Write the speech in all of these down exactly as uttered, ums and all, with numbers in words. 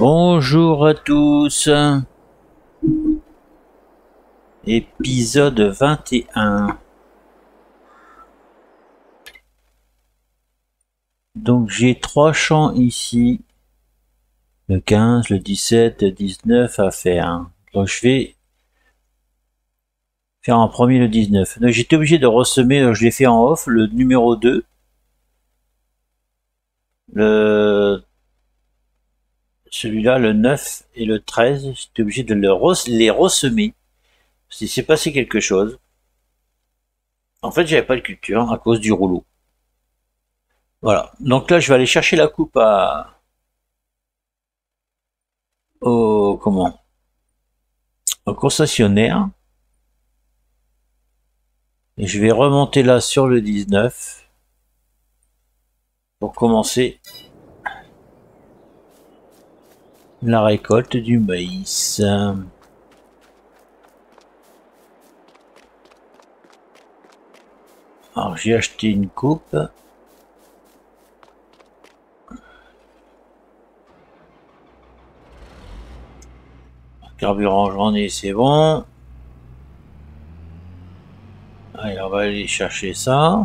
Bonjour à tous, épisode vingt et un. Donc j'ai trois champs ici, le quinze, le dix-sept, le dix-neuf à faire. Donc je vais faire en premier le dix-neuf. Donc j'étais obligé de ressemer, je l'ai fait en off, le numéro deux, le celui-là, le neuf et le treize, j'étais obligé de le res... les ressemer. Il s'est passé quelque chose. En fait, j'avais pas de culture à cause du rouleau. Voilà. Donc là, je vais aller chercher la coupe à au comment au concessionnaire et je vais remonter là sur le dix-neuf pour commencer la récolte du maïs. Alors j'ai acheté une coupe. Carburant j'en ai, c'est bon. Allez, on va aller chercher ça.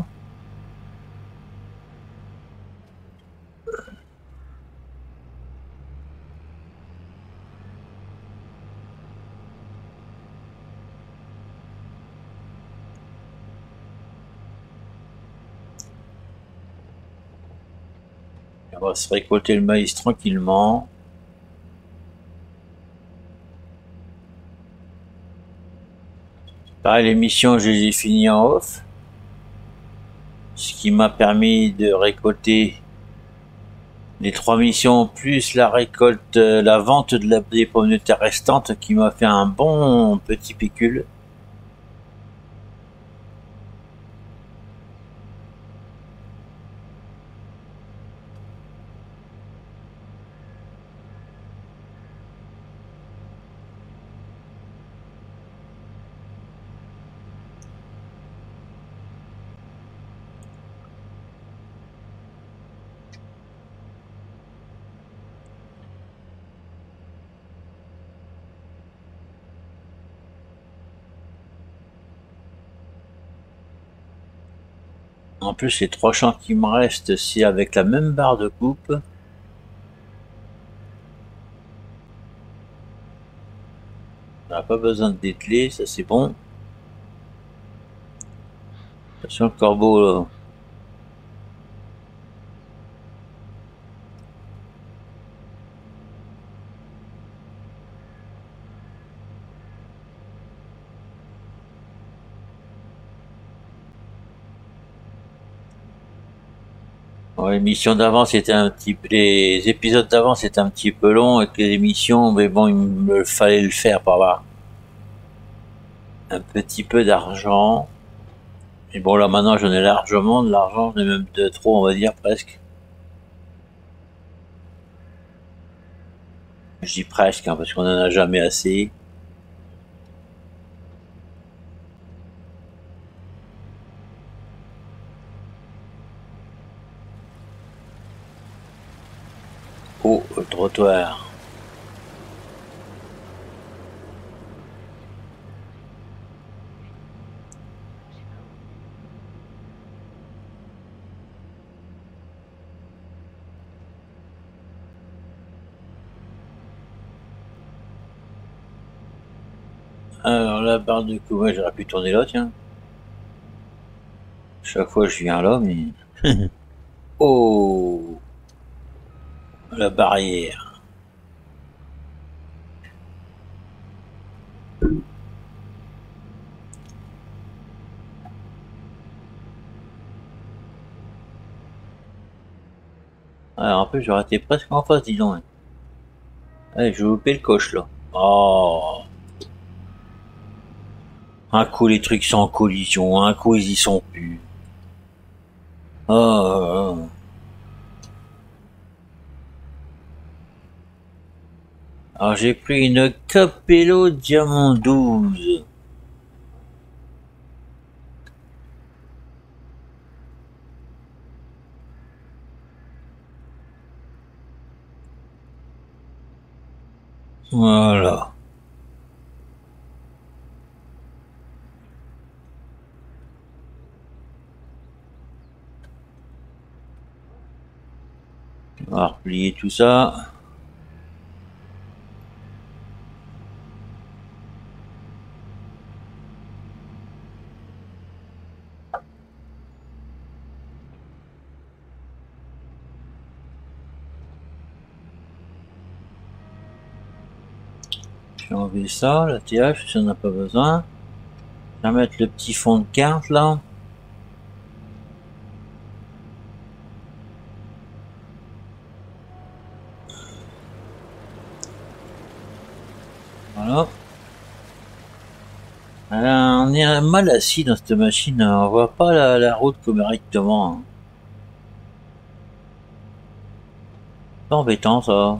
On va se récolter le maïs tranquillement. Pareil, les missions, je les ai finies en off. Ce qui m'a permis de récolter les trois missions plus la récolte, la vente de la, des pommes de terre restantes qui m'a fait un bon petit pécule. En plus, les trois champs qui me restent, c'est avec la même barre de coupe. On n'a pas besoin de dételer, ça c'est bon. Attention le corbeau là. Bon, les missions d'avant c'était un petit peu, les épisodes d'avant c'était un petit peu long et que les missions, mais bon, il me fallait le faire pour avoir un petit peu d'argent. Et bon là maintenant j'en ai largement de l'argent, j'en ai même de trop on va dire presque. Je dis presque hein, parce qu'on en a jamais assez. Oh, le trottoir. Alors la barre de coupe, ouais, j'aurais pu tourner là, tiens. Chaque fois je viens là, mais... Oh, la barrière. Alors en plus j'aurais été presque en face, dis donc. Allez, je vais louper le coche là. Oh. Un coup les trucs sont en collision, un coup ils y sont plus. Oh, oh, oh. Alors j'ai pris une Capello Diamant douze. Voilà. On va replier tout ça. Je vais enlever ça, la T H, si on n'a pas besoin. Je vais mettre le petit fond de carte là. Voilà. Alors, on est mal assis dans cette machine, on voit pas la, la route correctement. Hein. C'est embêtant ça.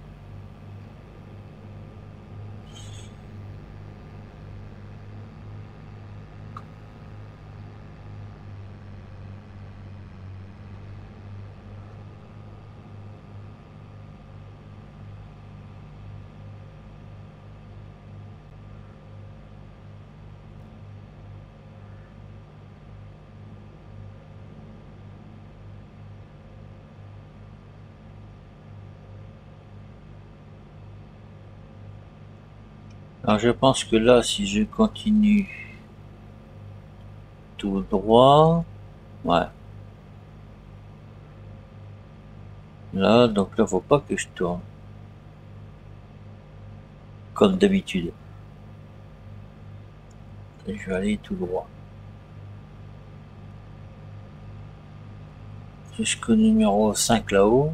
Alors je pense que là, si je continue tout droit, ouais. Là, donc là, faut pas que je tourne. Comme d'habitude. Je vais aller tout droit. Jusqu'au numéro cinq là-haut.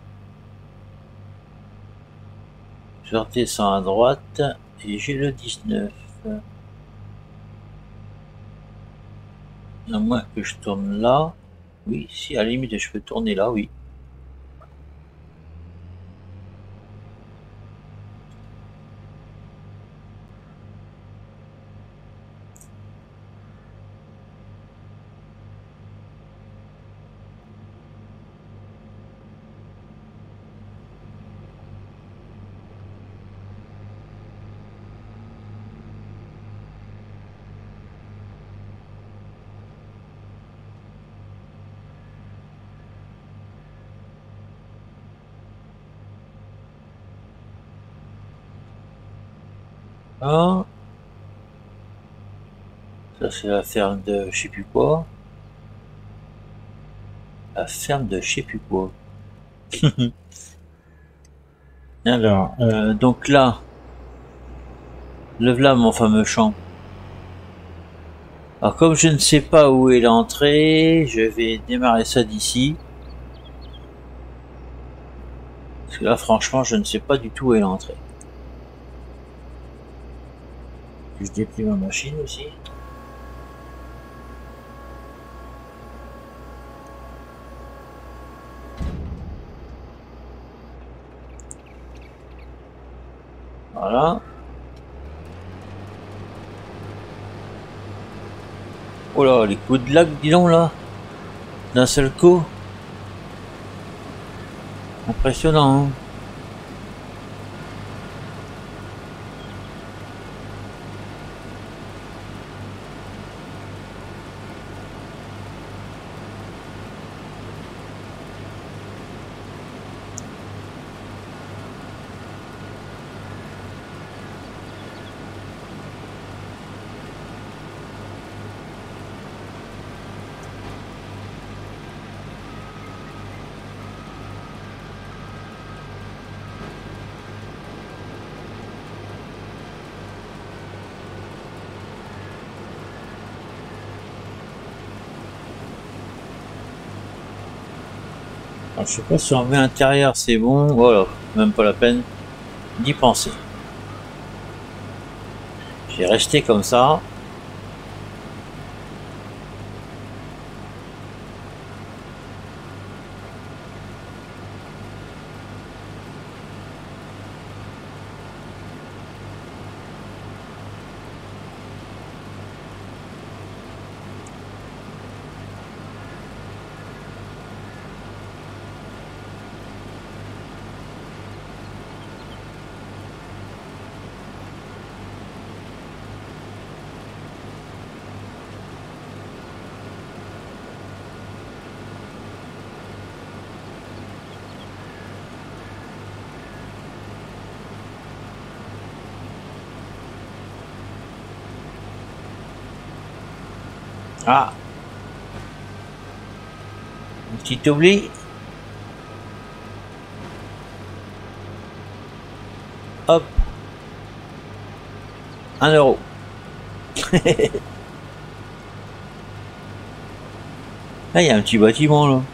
Je redescends à droite et j'ai le dix-neuf. À moins que je tourne là. Oui, si à la limite je peux tourner là, oui. Ah, ça c'est la ferme de je sais plus quoi. La ferme de je sais plus quoi. Alors, euh, donc là, le voilà mon fameux champ. Alors comme je ne sais pas où est l'entrée, je vais démarrer ça d'ici. Parce que là franchement je ne sais pas du tout où est l'entrée. Je déplie ma machine aussi. Voilà. Oh là, les coups de lag, dis donc là. D'un seul coup. Impressionnant, hein. Alors, je sais pas si on met intérieur c'est bon. Voilà, même pas la peine d'y penser. Je vais rester comme ça. Ah, un petit oubli. Hop, un euro. Là, il y a un petit bâtiment, là.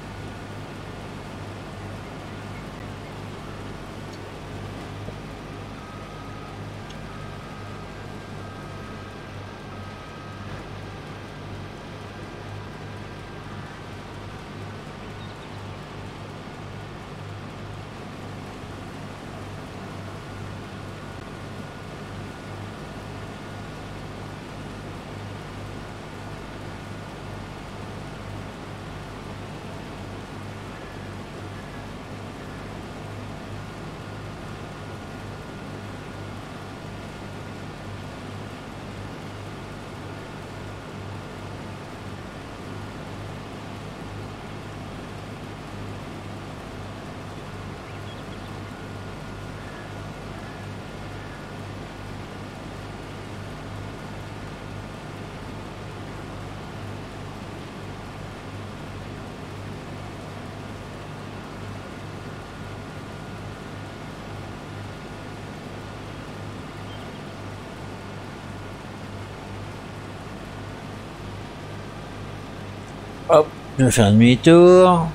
Hop, je vais faire demi-tour.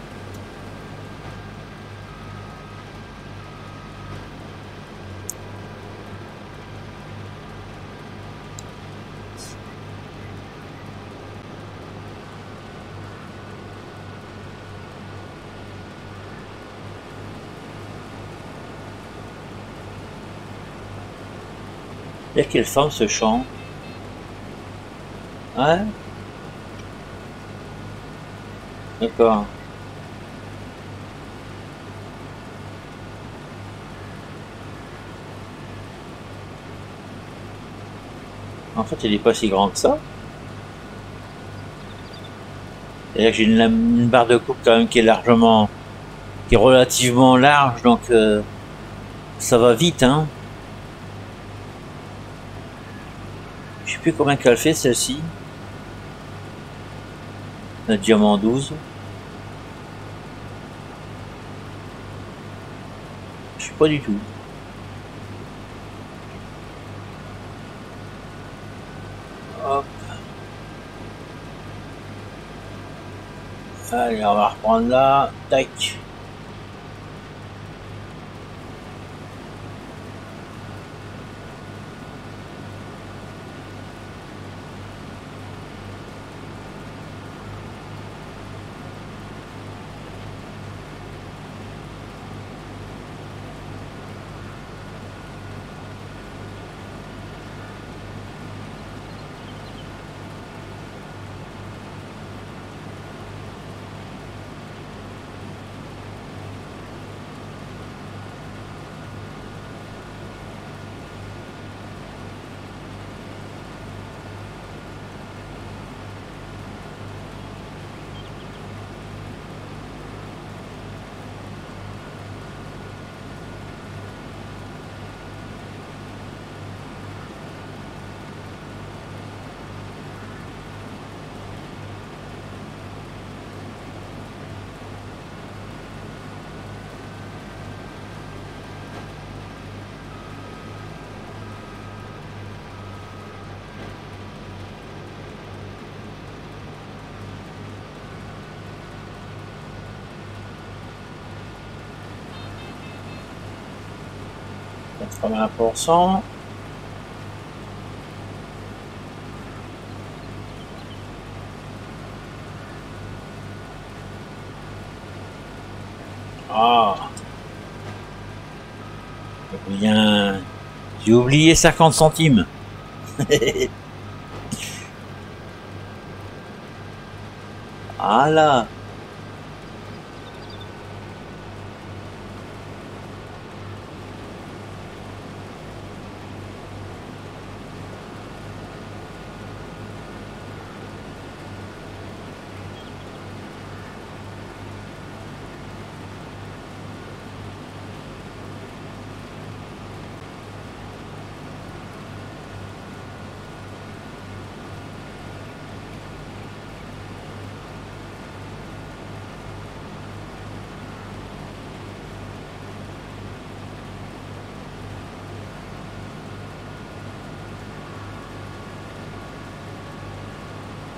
Et quelle forme ce champ? Ouais, d'accord. En fait, elle n'est pas si grande que ça. Et là, j'ai une, une barre de coupe quand même qui est largement, qui est relativement large, donc euh, ça va vite, hein. Je sais plus combien qu'elle fait celle-ci. La diamant douze. Je sais pas du tout. Hop. Allez, on va reprendre là. Tac. quatre-vingts pour cent. Ah, eh bien, j'ai oublié cinquante centimes. Ah là.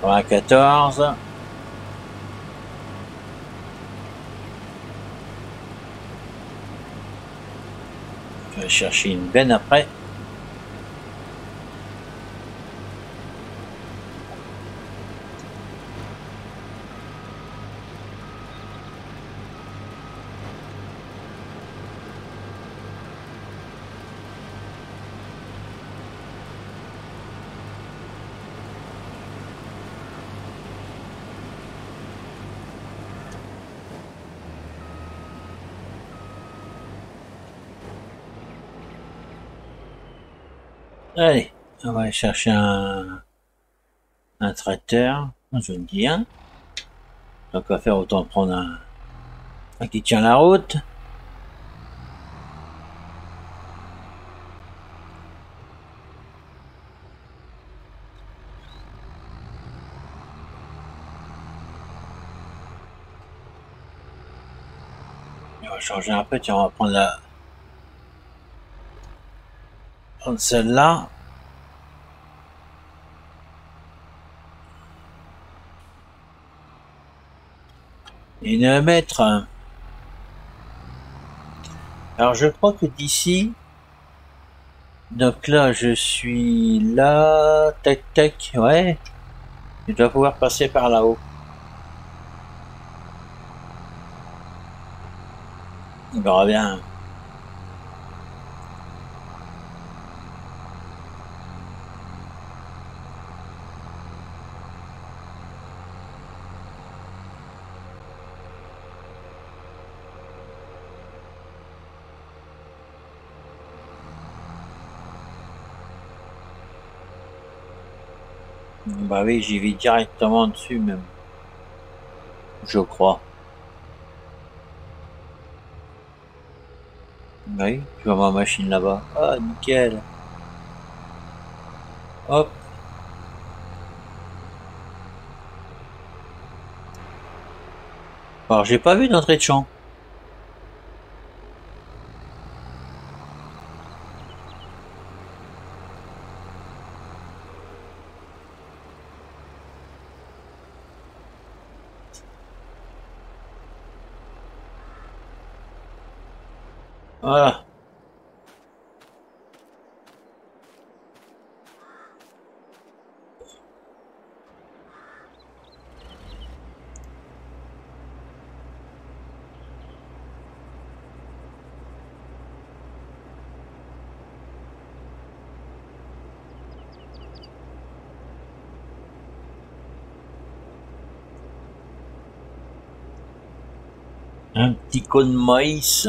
quatre-vingt-quatorze. Je vais chercher une benne après. Allez, on va aller chercher un, un tracteur, je ne dis rien. Donc à faire, autant prendre un, un qui tient la route. On va changer un peu, tiens, on va prendre la prendre celle-là. Une mètre. Alors je crois que d'ici, donc là je suis là, tac tac, ouais, je dois pouvoir passer par là-haut. On verra bien. Bah oui, j'y vais directement dessus même. Je crois. Oui, je vois ma machine là-bas. Ah, nickel. Hop. Alors, j'ai pas vu d'entrée de champ. Voilà. Un petit cône de maïs.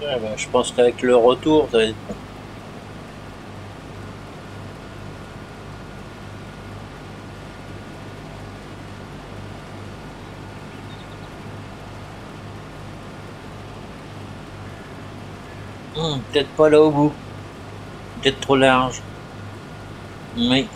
Ouais, bah, je pense qu'avec le retour, ça va être bon. Hum, peut-être pas là au bout. Peut-être trop large. Oui.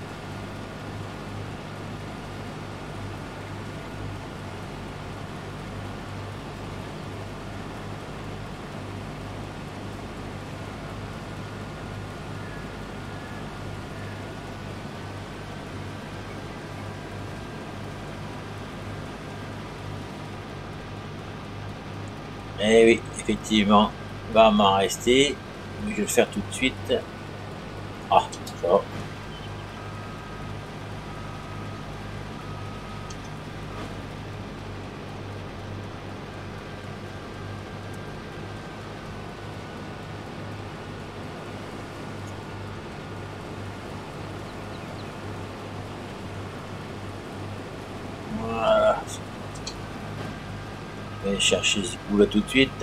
Eh oui, effectivement. Il va m'en rester. Mais je vais le faire tout de suite. Ah, ça va. Voilà. Je vais chercher ce bout là tout de suite.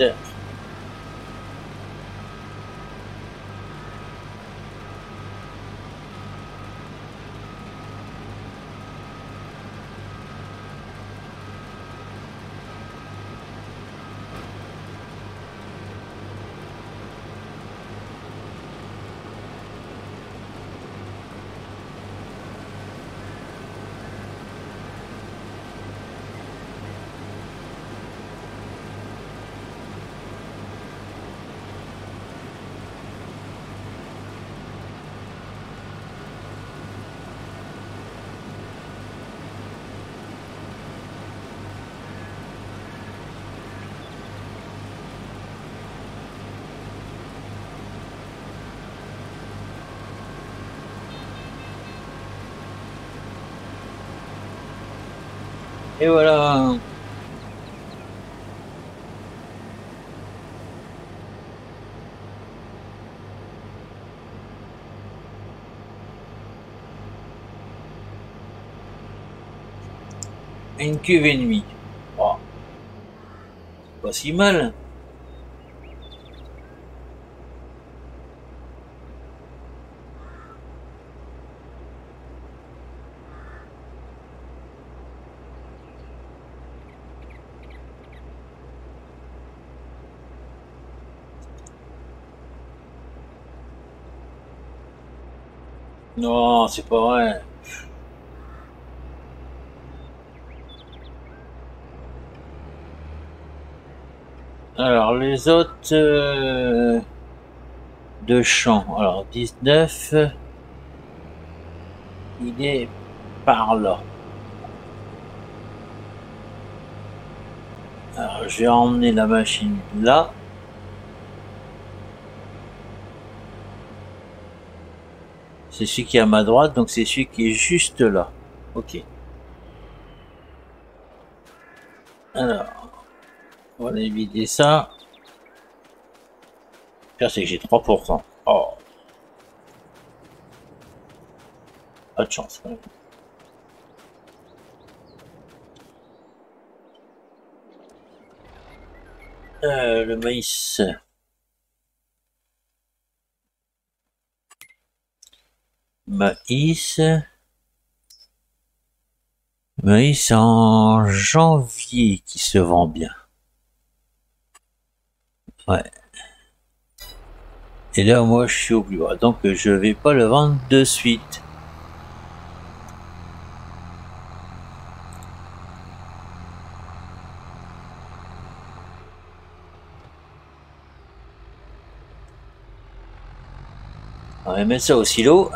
Et voilà. Une cuve et demie. Oh, pas si mal. Non, c'est pas vrai. Alors, les autres euh, de champ. Alors, dix-neuf, il est par là. Alors, je vais emmener la machine là. C'est celui qui est à ma droite, donc c'est celui qui est juste là. Ok. Alors, on va éviter ça. Le pire, c'est que j'ai trois pour cent. Oh, pas de chance. Euh, le maïs. Maïs. Maïs en janvier qui se vend bien. Ouais. Et là, moi, je suis au plus bas. Donc, je vais pas le vendre de suite. On va mettre ça au silo.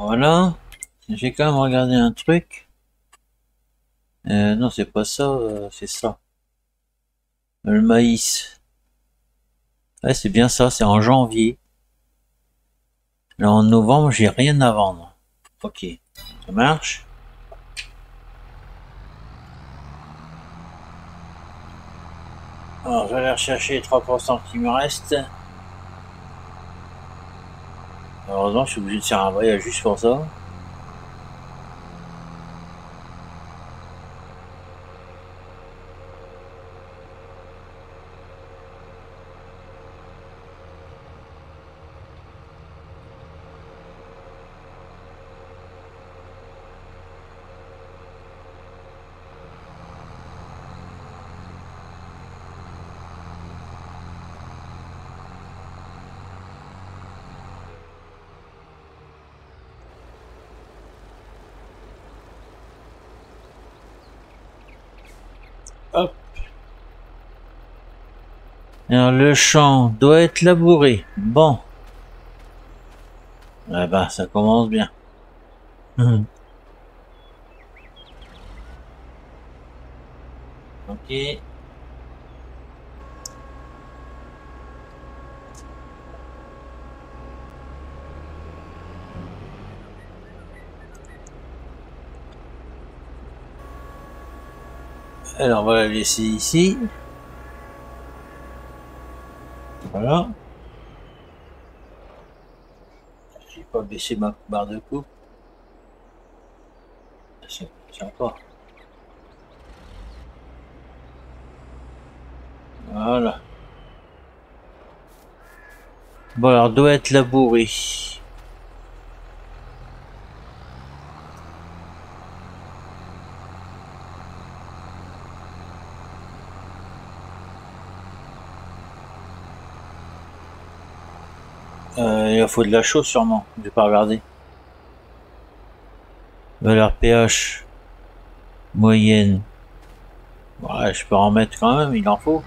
Voilà. J'ai quand même regardé un truc. Euh, non, c'est pas ça, euh, c'est ça. Le maïs. Ouais, c'est bien ça, c'est en janvier. Là, en novembre, j'ai rien à vendre. Ok, ça marche. Alors, je vais aller rechercher les trois pour cent qui me restent. Heureusement, je suis obligé de faire un voyage juste pour ça. Hop. Alors, le champ doit être labouré. Bon. Eh ben, ça commence bien. Hum. Ok. Alors, on va la laisser ici. Voilà. J'ai pas baissé ma barre de coupe. C'est encore. Voilà. Bon, alors, doit être labouré. Euh, il faut de la chaux sûrement. Je vais pas regarder. Valeur pH moyenne. Ouais, je peux en mettre quand même, il en faut.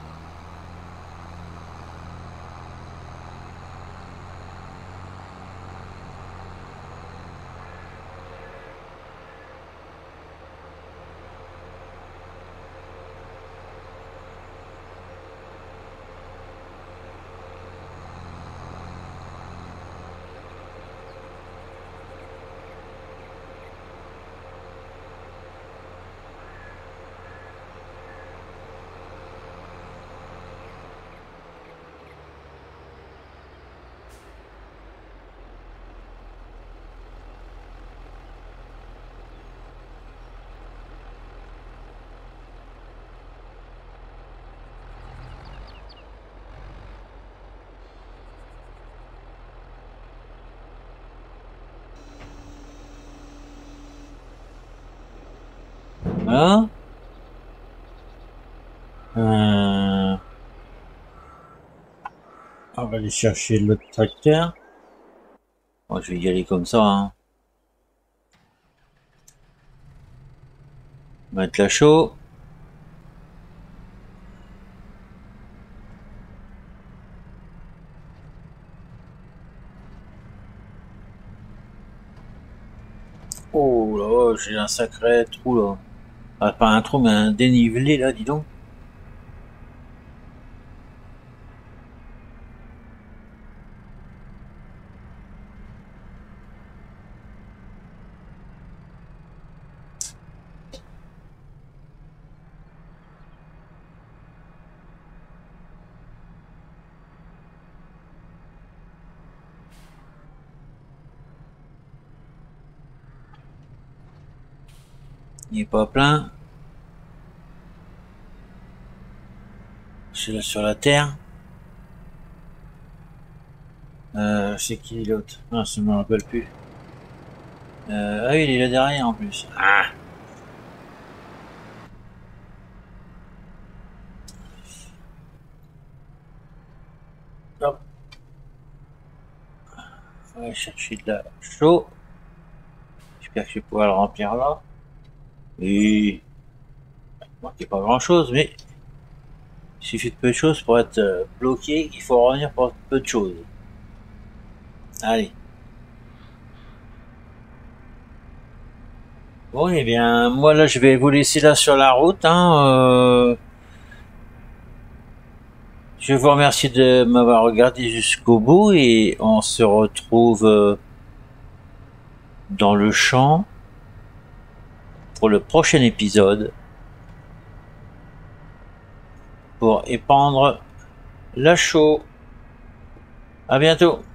Hein euh... On va aller chercher l'autre tracteur. Bon, je vais y aller comme ça. Hein. Mettre la chaux. Oh là, j'ai un sacré trou là. Ah, pas un trou, mais un dénivelé là, dis donc. Il est pas plein. C'est là sur la terre. Euh, c'est qui l'autre? Ah, je me rappelle plus. Euh, ah oui, il est là derrière en plus. Ah. Hop. On va chercher de la chaux. J'espère que je vais pouvoir le remplir là. Et il manquait pas grand chose, mais il suffit de peu de choses pour être euh, bloqué. Il faut revenir pour peu de choses. Allez. Bon, eh bien, moi là, je vais vous laisser là sur la route. Hein, euh, je vous remercie de m'avoir regardé jusqu'au bout et on se retrouve euh, dans le champ pour le prochain épisode pour épandre la chaux. À bientôt.